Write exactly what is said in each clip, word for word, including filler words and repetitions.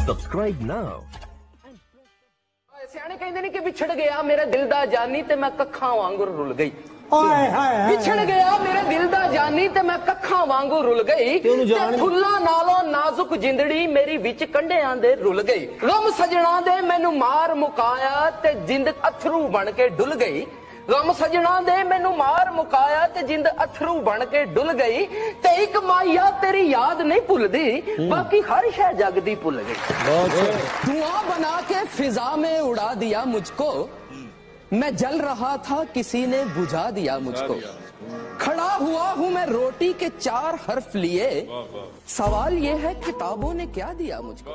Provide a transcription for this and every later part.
Subscribe now. ਸਿਆਣੇ ਕਹਿੰਦੇ ਨੇ ਕਿ ਵਿਛੜ ਗਿਆ ਮੇਰੇ ਦਿਲ ਦਾ ਜਾਨੀ ਤੇ ਮੈਂ ਕੱਖਾਂ ਵਾਂਗੂ ਰੁੱਲ ਗਈ। ਹਾਏ ਹਾਏ ਵਿਛੜ ਗਿਆ ਮੇਰੇ ਦਿਲ ਦਾ ਜਾਨੀ ਤੇ ਮੈਂ ਕੱਖਾਂ ਵਾਂਗੂ ਰੁੱਲ ਗਈ ਤੇ ਫੁੱਲਾਂ ਨਾਲੋਂ ਨਾਜ਼ੁਕ ਜਿੰਦੜੀ ਮੇਰੀ ਵਿੱਚ ਕੰਢਿਆਂ ਦੇ ਰੁੱਲ ਗਈ। ਗਮ ਸਜਣਾ ਦੇ ਮੈਨੂੰ ਮਾਰ ਮੁਕਾਇਆ ਤੇ ਜਿੰਦ ਅਥਰੂ ਬਣ ਕੇ ਡੁੱਲ ਗਈ। ਗਮ ਸਜਣਾ ਦੇ ਮੈਨੂੰ ਮਾਰ ਮੁਕਾਇਆ ਤੇ ਜਿੰਦ ਅਥਰੂ ਬਣ ਕੇ ਡੁੱਲ ਗਈ ਤੇ ਇੱਕ ਮਾਇਆ ਤੇਰੀ ਯਾਦ ਨਹੀਂ ਭੁੱਲਦੀ ਬਾਕੀ ਹਰ ਸ਼ੈ ਜਗ ਦੀ ਭੁੱਲ ਗਈ। ਧੂਆਂ ਬਣਾ ਕੇ ਫਿਜ਼ਾ में उड़ा दिया मुझको मैं जल रहा था किसी ने बुझा दिया मुझको खड़ा हुआ हूं मैं रोटी के चार हर्फ लिए सवाल ये है किताबों ने क्या दिया मुझको।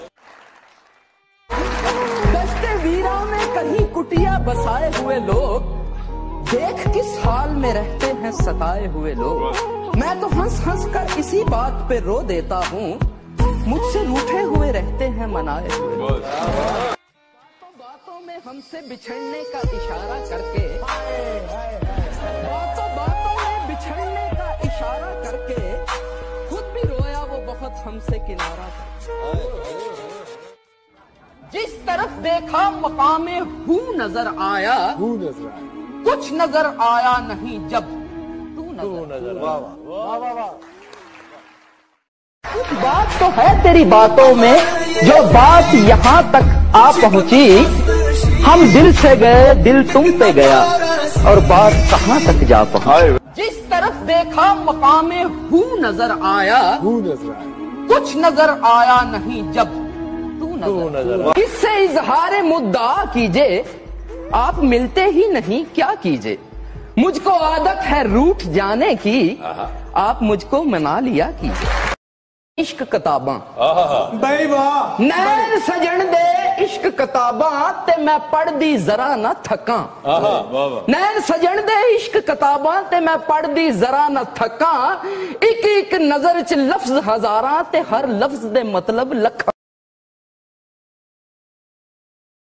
दस्ते वीरा में कहीं कुटिया बसाए हुए लोग देख किस हाल में रहते हैं सताए हुए लोग। मैं तो हंस हंस कर इसी बात पे रो देता हूँ मुझसे रूठे हुए रहते हैं मनाए हुए लोग। बातों में हमसे बिछड़ने का इशारा करके बातों बातों में बिछड़ने का इशारा करके खुद भी रोया वो बहुत हमसे किनारा करके। जिस तरफ देखा मकामे हूँ नजर आया कुछ नजर आया नहीं जब तू नजर आया। कुछ बात तो है तेरी बातों में जो बात यहाँ तक आ पहुंची हम दिल से गए दिल तुम पे गया और बात कहाँ तक जा पहुंची। जिस तरफ देखा मकामे हूँ नजर आया कुछ नजर आया नहीं जब तू नजर। इससे इजहार मुद्दा कीजिए आप मिलते ही नहीं क्या कीजिए। मुझको आदत है रूठ जाने की आप मुझको मना लिया कीजिए। इश्क किताबां ਬਈ ਵਾਹ नैन सजन दे इश्क किताबां ते मैं पढ़दी जरा ना थकां। नैन सजन दे इश्क किताबां ते मैं पढ़दी जरा ना थकां। एक एक नजर च लफ्ज हजारां ते हर लफ्ज दे मतलब लखां।